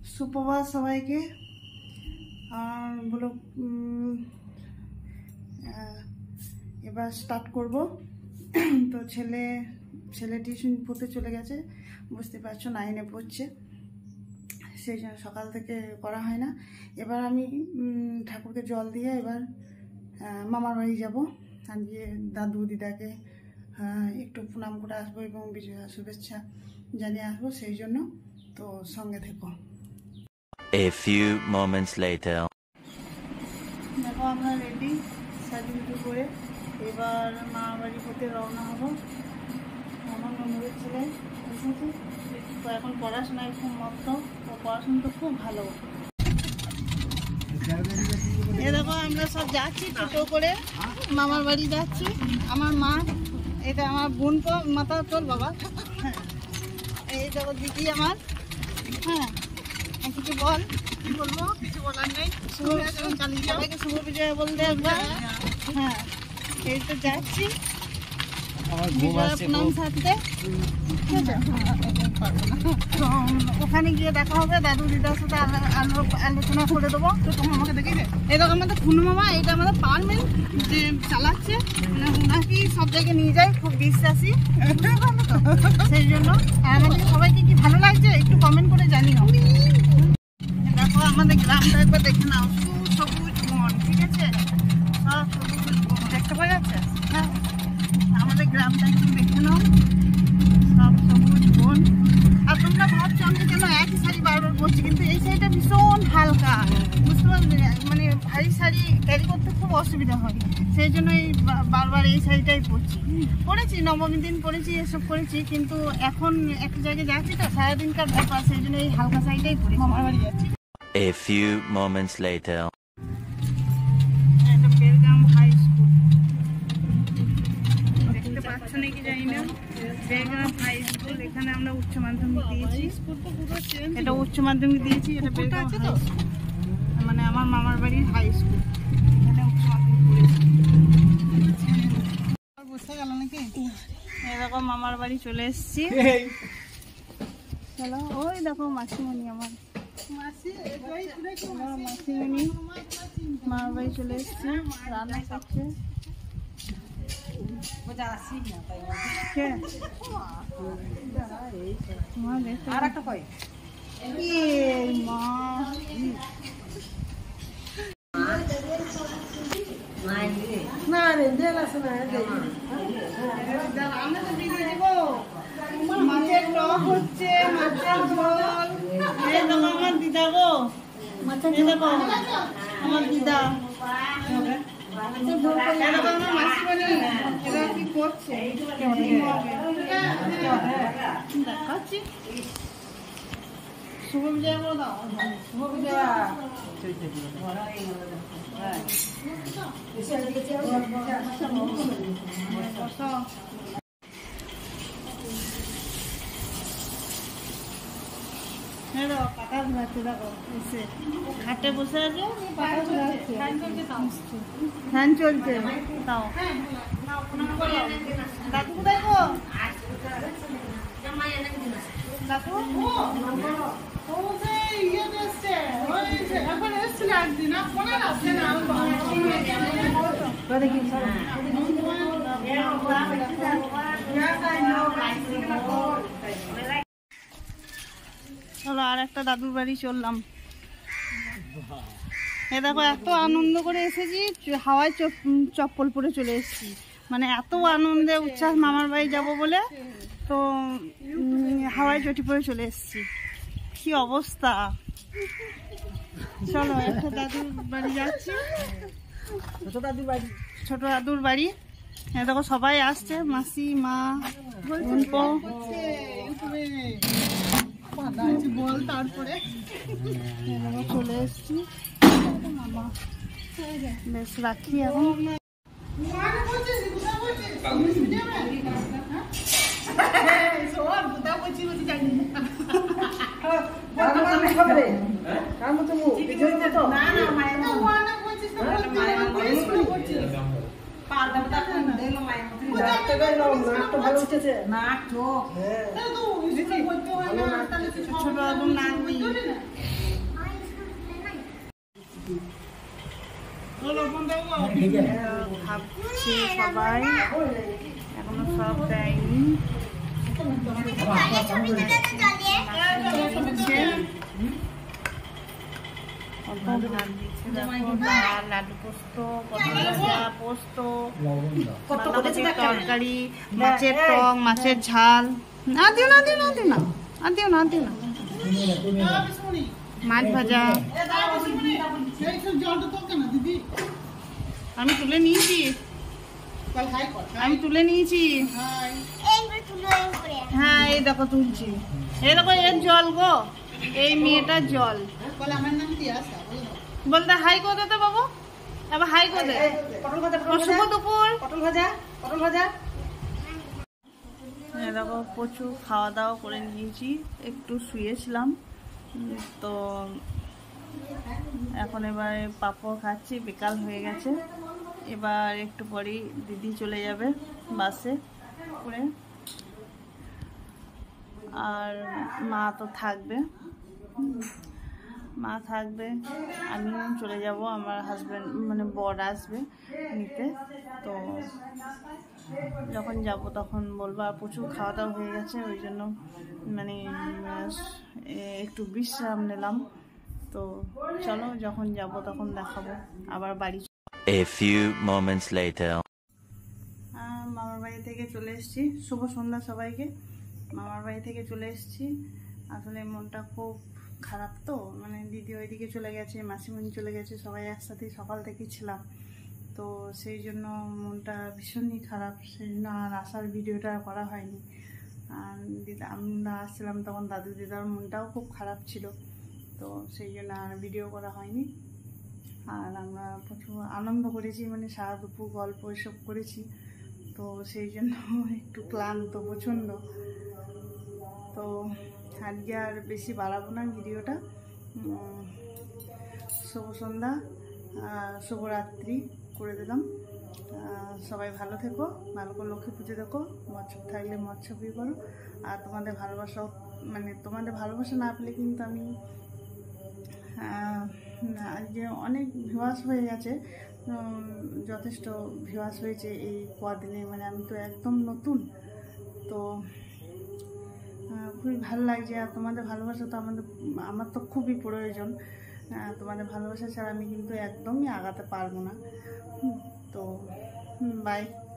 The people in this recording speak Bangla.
সুপ্রভাত সবাইকে। আর বলো এবার স্টার্ট করব। তো ছেলে টিউশন পড়তে চলে গেছে, বুঝতে পারছো 9-এ পড়ছে, সেই জন্য সকাল থেকে করা হয় না। এবার আমি ঠাকুরকে জল দিয়ে এবার মামার বাড়ি যাব। আজকে দাদু দিদাকে একটু প্রণাম করে আসবো এবং বিজয়া শুভেচ্ছা জানিয়ে আসবো, সেই জন্য। তো সঙ্গে থেকো। A few moments later. দেখো আমরা রেডি সাজুগুজু করে এবার মামার বাড়ি হতে রওনা হবো। আমার ননদের ছেলে এসেছে, তো এখন পড়াশোনায় খুব মত্ত, ও পড়াশোনা তো খুব ভালো। এ দেখো আমরা সব যাচ্ছি টোটো করে মামার বাড়ি যাচ্ছি। আমার মা, এটা আমার বোন, মাথা তোল বাবা, এই দেখো দিদি আমার। হ্যাঁ কিছু বল, কি বলবো, কিছু বলার নেই। সবাইকে শুভ বিজয় বলতে একবার। হ্যাঁ এই তো যাচ্ছি প্রণাম সারতে, ঠিক আছে। ওখানে গিয়ে দেখা হবে, দাদু দিদার সাথে আলোচনা করে দেবো। তো তোমার আমাকে দেখেছে, এরকম আমাদের খুনু মামা, এটা আমাদের পারমেন্ট যে চালাচ্ছে, মানে ওনাকে সব জায়গায় নিয়ে যায়, খুব বিশ্বাসী, সেই জন্য। আমাদের সবাইকে কি ভালো লাগছে একটু কমেন্ট করে জানিও। দেখো আমাদের গ্রামটা একবার দেখে নাও, সবুজ বন, ঠিক আছে, সব সবুজ বন দেখতে পাওয়া যাচ্ছে। হ্যাঁ আমাদের গ্রামটা একটু দেখে নাও, সব সবুজ বন। আর তোমরা ভাবছো আমি কেন একই শাড়ি বারবার পরছি, কিন্তু এই শাড়িটা ভীষণ হালকা, বুঝতে পারলে, মানে ভারী শাড়ি ক্যারি করতে খুব অসুবিধা হয়, সেই জন্য এই বারবার এই শাড়িটাই পরেছি। নবমী দিন পরেছি, এসব করেছি, কিন্তু এখন একটা জায়গায় যাচ্ছি তো সারাদিনকার ব্যাপার, সেই জন্য এই হালকা শাড়িটাই পরে মামার বাড়ি যাচ্ছি। A few moments later. এটা বেলগাম হাই স্কুল, দেখতে পাচ্ছ নাকি জানি না, বেলগাম হাই স্কুল। এখানে আমরা উচ্চ মাধ্যমিক দিয়েছি, এটা উচ্চ মাধ্যমিক দিয়েছি, এটা বেলগাম হাই স্কুল, মানে আমার মামার বাড়ির হাই স্কুল, এখানে উচ্চ মাধ্যমিক পড়েছি। বুঝতে গেল নাকি, এরকম মামার বাড়ি চলে এসেছি। চলো, ওই দেখো মাসিমণি, আমার মাসিমণি মামার বাড়ি চলে এসেছি, রান্না করছে। মাছের টক হচ্ছে, মাছের ঝোল। এই দেখো আমার দিদা গো, এই দেখো আমার দিদা, আমার মাসিমণি, এরা কি করছে দেখাচ্ছি। শুভ বিজয় বলো দাও, শুভ বিজয়। পাতা ঘুরাচ্ছে, দেখো এসে ঘাটে বসে আছে, পাতা ঘুরাচ্ছে, ফ্যান চলছে। তাও দাদু কোথায় গো, দাদু এখন এসছিল একদিন, চলো আর একটা দাদুর বাড়ি চললাম। এ দেখো এত আনন্দ করে এসেছি, হাওয়ায় চপ্পল পরে চলে এসেছি, মানে এত আনন্দে উচ্ছ্বাস মামার বাড়ি যাব বলে, তো হাওয়ায় চটি পরে চলে এসেছি, কি অবস্থা। চলো একটা দাদুর বাড়ি যাচ্ছি, ছোট দাদুর বাড়ি। দেখো সবাই আসছে, মাসি, মা, বল, তারপরে চলে এসছি। মামা বেশ রাখি এখন। ছোট ভাবছে সবাই, এখনো সব দেয়নি। লাড্ডু পোস্ত, পোস্ত, তরকারি, মাছের টক, মাছের ঝাল। মাছ ভাজা। আমি তুলে নিয়েছি, হ্যাঁ এই দেখো তুলছি। এই দেখো এর জল গো, এই মেয়েটার জল। বলতে হাই করে দে বাবু, এবার হাই করে দে। শুভ দুপুর। দেখো প্রচুর খাওয়া দাওয়া করে নিয়েছি, একটু শুয়েছিলাম তো এখন এবার পাঁপড় খাচ্ছি। বিকাল হয়ে গেছে, এবার একটু পরেই দিদি চলে যাবে বাসে করে, আর মা তো থাকবে, আমিও চলে যাব। আমার হাজব্যান্ড মানে বর আসবে নিতে, তো যখন যাব তখন বলবো। আর প্রচুর খাওয়া দাওয়া হয়ে গেছে, ওই জন্য মানে একটু বিশ্রাম নিলাম। তো চলো যখন যাব তখন দেখাবো আবার বাড়ি। A few moments later. মামার বাড়ি থেকে চলে এসেছি। শুভ সন্ধ্যা সবাইকে। মামার বাড়ি থেকে চলে এসেছি। আসলে মনটা খুব খারাপ, তো মানে দিদি ওইদিকে চলে গেছে, মাসিমণি চলে গেছে, সবাই একসাথে সকাল থেকে ছিলাম, তো সেই জন্য মনটা ভীষণই খারাপ। সেই জন্য আর আসার ভিডিওটা করা হয়নি। আর আমরা আসছিলাম তখন দাদু দিদার মনটাও খুব খারাপ ছিল, তো সেই জন্য আর ভিডিও করা হয়নি। আর আমরা প্রচুর আনন্দ করেছি, মানে সারা দুপুর গল্প এসব করেছি, তো সেই জন্য একটু ক্লান্ত প্রচণ্ড। তো আজকে আর বেশি বাড়াবো না ভিডিওটা। শুভ সন্ধ্যা, শুভরাত্রি করে দিলাম। সবাই ভালো থেকো, ভালো করে লক্ষ্মী পুজো দেখো, মৎস্য থাকলে মৎস্যপি করো। আর তোমাদের ভালোবাসা, মানে তোমাদের ভালোবাসা না পেলে কিন্তু আমি আজকে অনেক ভিউয়ার্স হয়ে গেছে, যথেষ্ট ভিউয়ার্স হয়েছে এই কদিনে। মানে আমি তো একদম নতুন, তো খুবই ভালো লাগছে। আর তোমাদের ভালোবাসা তো আমার তো খুবই প্রয়োজন। তোমাদের ভালোবাসা ছাড়া আমি কিন্তু একদমই আগাতে পারবো না। তো বাই।